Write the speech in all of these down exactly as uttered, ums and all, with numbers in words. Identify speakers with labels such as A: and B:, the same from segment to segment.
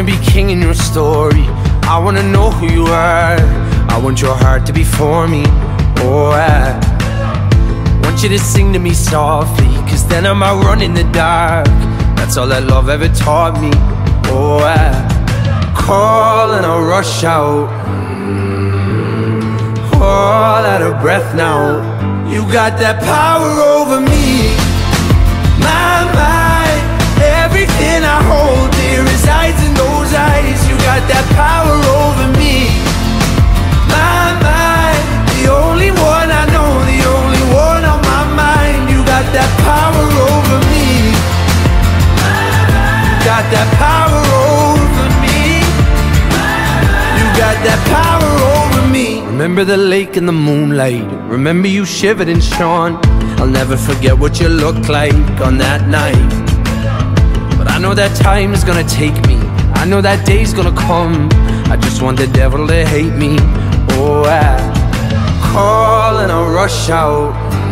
A: be king in your story. I wanna know who you are. I want your heart to be for me. Oh, I want you to sing to me softly, cause then I might run in the dark. That's all that love ever taught me. Oh, I call and I rush out, all out of breath now. You got that power over me. My mind, everything I hold dear resides in those eyes. You got that power over me. My mind, the only one I know, the only one on my mind. You got that power over me. You got that power over me. You got that power over me. Remember the lake in the moonlight. Remember you shivered and shone. I'll never forget what you looked like on that night. But I know that time is gonna take me. I know that day's gonna come. I just want the devil to hate me. Oh, I call and I rush out,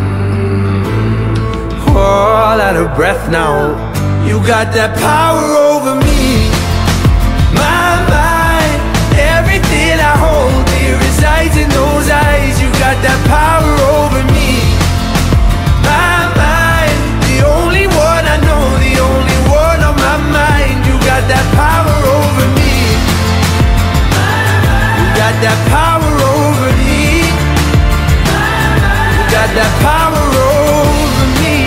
A: all out of breath now. You got that power over me. My mind, everything I hold dear resides in those eyes. You got that power over me. My mind, the only one I know, the only one on my mind. You got that power over me. You got that power over me. You got that power over me.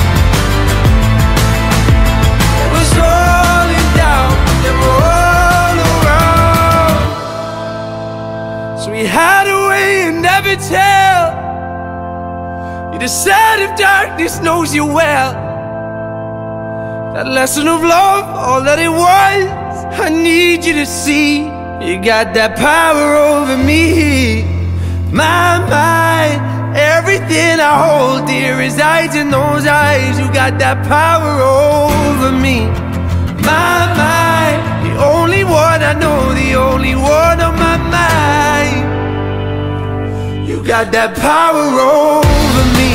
A: It was rolling down, they were all around. So we hide away and never tell. You decide if darkness knows you well. That lesson of love, all that it was, I need you to see. You got that power over me. My mind, everything I hold dear resides in those eyes. You got that power over me. My mind, the only one I know, the only one on my mind. You got that power over me.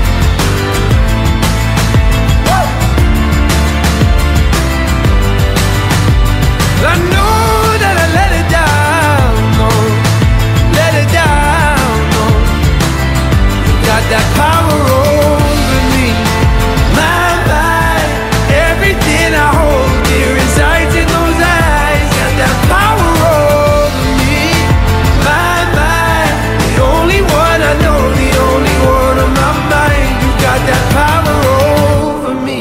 A: I know that I let it down, no, let it down, no. You got that power over me. My mind, everything I hold dear resides in those eyes. Got that power over me. My mind, the only one I know, the only one on my mind. You got that power over me.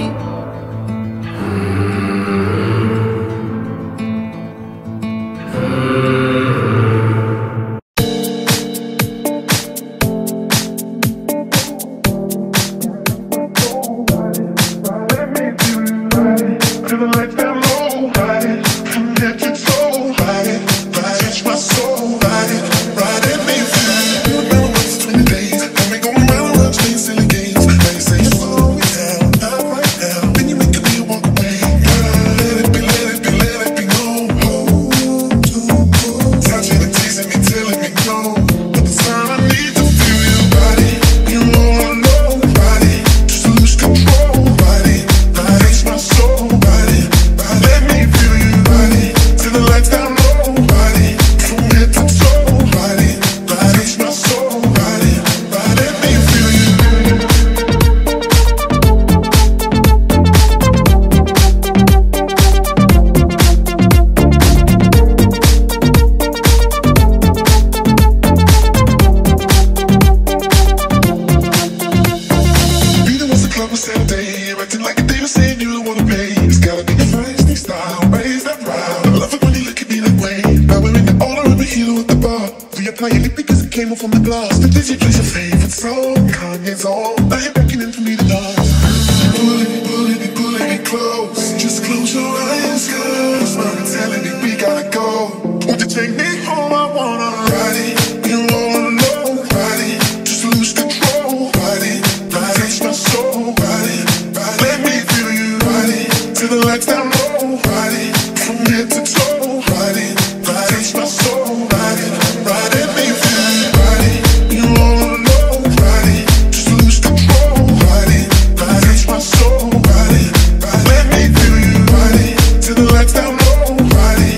B: Body,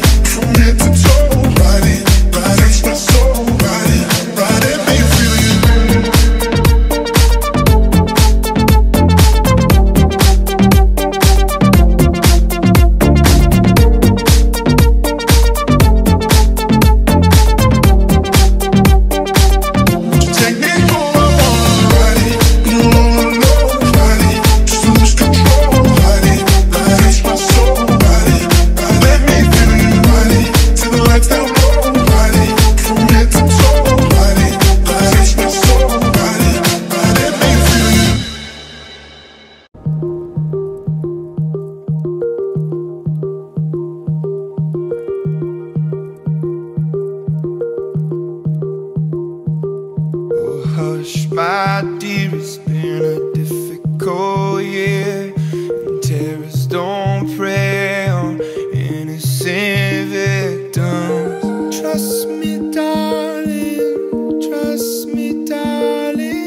A: hush, my dear, it's been a difficult year, and terrorists don't prey on innocent victims. Trust me, darling, trust me, darling.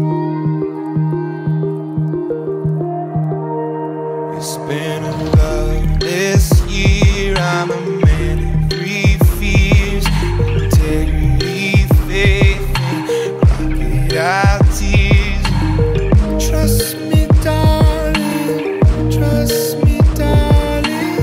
A: It's been a loveless year. I'm a man of three fears: integrity, faith, and crocodile tears. Trust me, darling, trust me, darling.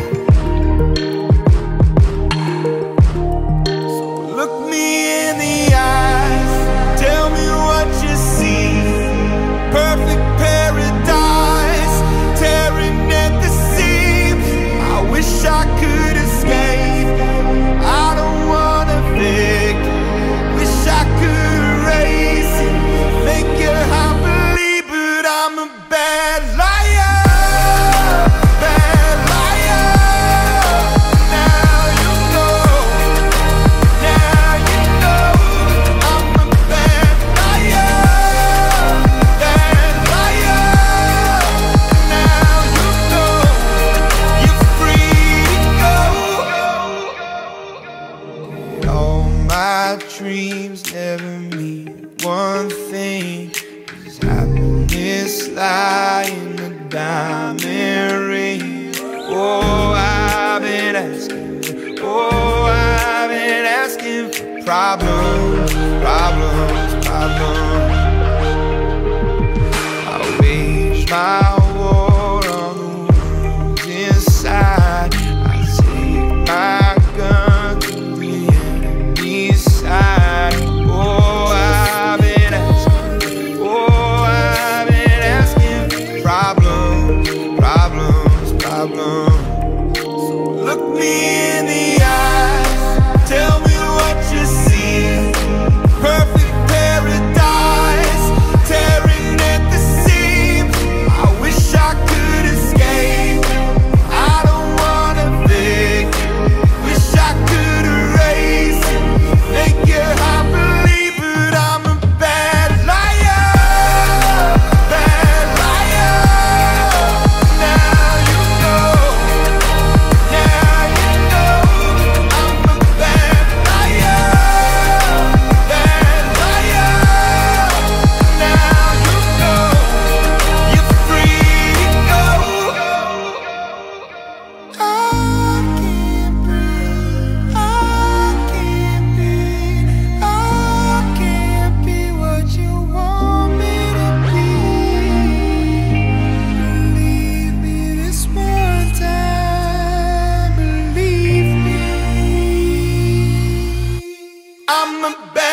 A: So look me in the eyes, tell me what you see. Perfect paradise, tearing at the seams. I wish I could escape. I don't wanna fake. Wish I could erase it, make your heart believe, but I'm a bad liar, bad liar. Now you know, now you know, I'm a bad liar, bad liar. Now you know, you're free to go. All my dreams never mean one thing: is happiness lie in a diamond ring? Oh, I've been asking, oh, I've been asking for problems, problems, problems. I wage my war on the ones inside. I take my gun to the enemy's side. Oh, I've been asking, oh, I've been asking for problems, problems, problems. So look me in the eyes, tell me what you see. Perfect paradise, tearing at the seams. I wish I could escape. I don't wanna fake. Wish I could erase it, make your heart believe, but I'm a bad liar, bad liar. Now you know, now you know, I'm a bad liar, bad liar. Now you know, you're free to go. I can't breathe, I can't be, I can't be what you want me to be. Believe me this one time, believe me. I'm a bad